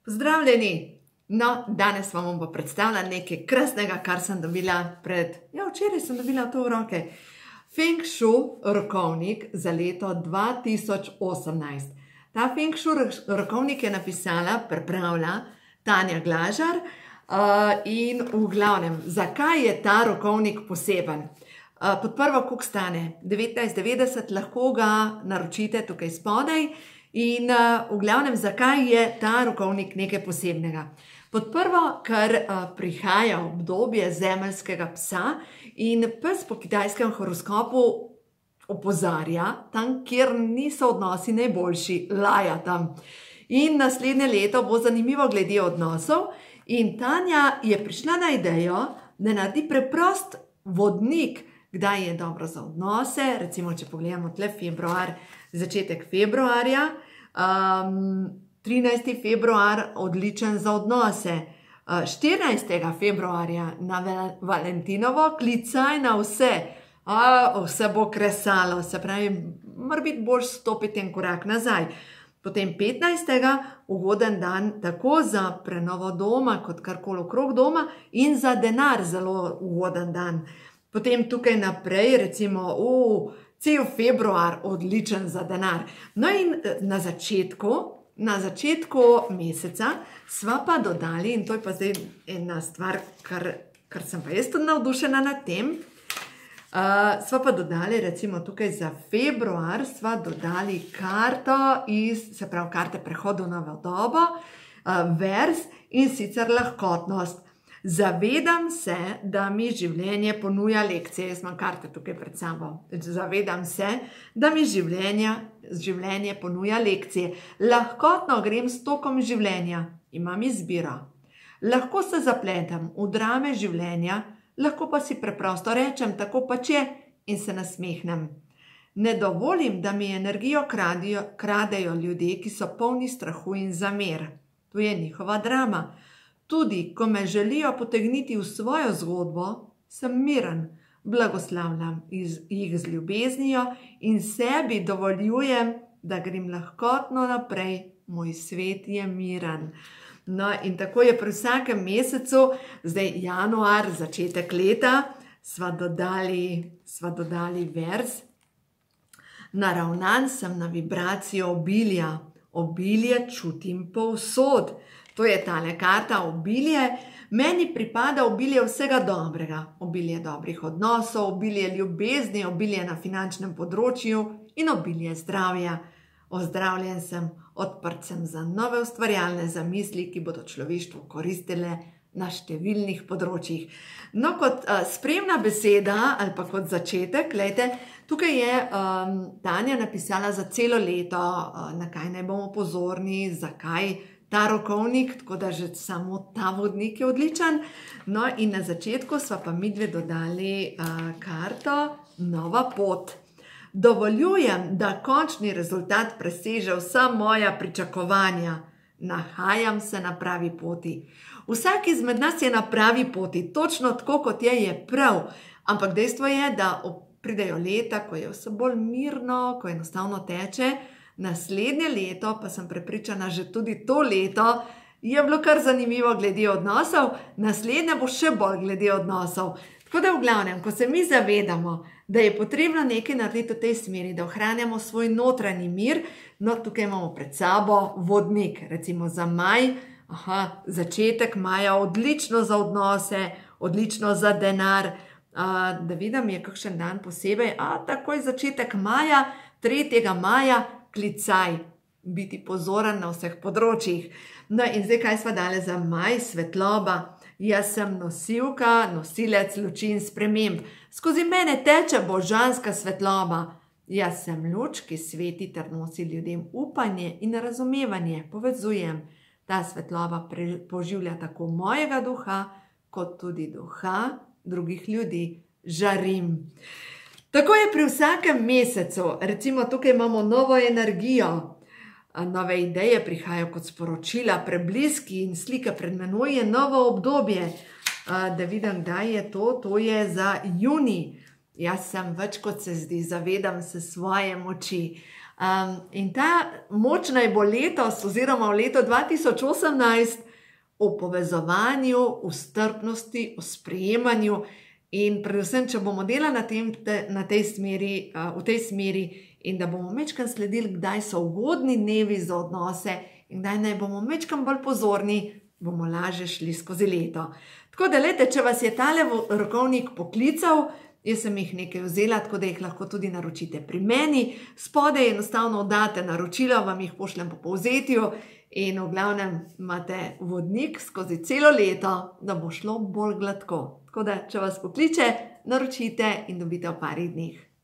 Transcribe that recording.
Pozdravljeni! No, danes vam bom predstavila nekaj krasnega, kar sem dobila včeraj sem dobila to v roke. Feng Shui rokovnik za leto 2018. Ta Feng Shui rokovnik je napisala, pripravila Tanja Glažar. In v glavnem, zakaj je ta rokovnik poseben? Pod prvo, koliko stane? 19,90, lahko ga naročite tukaj spodaj. In v glavnem, zakaj je ta rokovnik nekaj posebnega? Pod prvo, ker prihaja obdobje zemeljskega psa in pes po kitajskem horoskopu opozarja, tam, kjer niso odnosi najboljši, laja tam. In naslednje leto bo zanimivo glede odnosov in Tanja je prišla na idejo, da naredi preprost vodnik, kdaj je dobro za odnose. Recimo, če pogledamo tle februar, začetek februarja, 13. februar odličen za odnose, 14. februarja na Valentinovo klicaj na vse, vse bo kresalo, se pravi, mora biti bolj stopiti en korak nazaj. Potem 15. ugoden dan tako za prenovo doma, kot karkoli okrog doma, in za denar zelo ugoden dan. Potem tukaj naprej, recimo, cel februar odličen za denar. No in na začetku meseca sva pa dodali, in to je pa zdaj ena stvar, kar sem pa jaz tudi navdušena nad tem, sva pa dodali, recimo tukaj za februar, sva dodali karto se pravi, karte prehodu na dobo, vers, in sicer lahkotnost. Zavedam se, da mi življenje ponuja lekcije. Jaz imam karte tukaj pred sabo. Zavedam se, da mi življenje ponuja lekcije. Lahkotno grem s tokom življenja. Imam izbiro. Lahko se zapletem v drame življenja, lahko pa si preprosto rečem, tako pač je, in se nasmehnem. Ne dovolim, da mi energijo kradejo ljudje, ki so polni strahu in zamer. To je njihova drama. Tudi, ko me želijo potegniti v svojo zgodbo, sem miren, blagoslavljam jih z ljubeznijo in sebi dovoljujem, da grem lahkotno naprej, moj svet je miren. No, in tako je pri vsakem mesecu, zdaj januar, začetek leta, sva dodali vers. Naravnan sem na vibracijo obilja, obilje čutim povsod. To je tale karta obilje. Meni pripada obilje vsega dobrega. Obilje dobrih odnosov, obilje ljubezni, obilje na finančnem področju in obilje zdravja. Ozdravljen sem, odprt sem za nove ustvarjalne zamisli, ki bodo človeštvu koristile na številnih področjih. No, kot spremna beseda ali pa kot začetek, glejte, tukaj je Tanja napisala za celo leto, na kaj naj bomo pozorni, zakaj ta rokovnik, tako da že samo ta vodnik je odličen. No, in na začetku sva pa midve dodali karto Nova pot. Dovoljujem, da končni rezultat preseže vsa moja pričakovanja. Nahajam se na pravi poti. Vsak izmed nas je na pravi poti, točno tako, kot je prav. Ampak dejstvo je, da pridejo leta, ko je vse bolj mirno, ko enostavno teče. Naslednje leto, pa sem prepričana, že tudi to leto, je bilo kar zanimivo glede odnosov, naslednje bo še bolj glede odnosov. Tako da v glavnem, ko se mi zavedamo, da je potrebno nekaj narediti v tej smeri, da ohranjamo svoj notranji mir, no, tukaj imamo pred sabo vodnik, recimo za maj, začetek maja, odlično za odnose, odlično za denar, da vidim, je kakšen dan posebej, takoj začetek maja, 3. maja, klicaj, biti pozoren na vseh področjih. No, in zdaj, kaj sva dali za maj? Svetloba. Jaz sem nosilka, nosilec luči in sprememb. Skozi mene teče božanska svetloba. Jaz sem luč, ki sveti ter nosi ljudem upanje in razumevanje. Povezujem. Ta svetloba poživlja tako mojega duha, kot tudi duha drugih ljudi. Žarim. Tako je pri vsakem mesecu, recimo tukaj imamo novo energijo, nove ideje prihajajo kot sporočila, prebliski in slike pred menoj je novo obdobje. Da vidim, kdaj je to je za junij. Jaz sem več kot se zdi, zavedam se svoje moči. In ta moč naj bo letos oziroma v letu 2018 v povezovanju, v strpnosti, v sprejemanju in predvsem, če bomo delali v tej smeri in da bomo majčkeno sledili, kdaj so ugodni dnevi za odnose in kdaj naj bomo majčkeno bolj pozorni, bomo lažje šli skozi leto. Tako da, glejte, če vas je tale rokovnik poklical, jaz sem jih nekaj vzela, tako da jih lahko tudi naročite pri meni. Spodaj enostavno oddate naročilo, vam jih pošljem po povzetju in v glavnem imate vodnik skozi celo leto, da bo šlo bolj gladko. Tako da, če vas pokliče, naročite in dobite v parih dneh.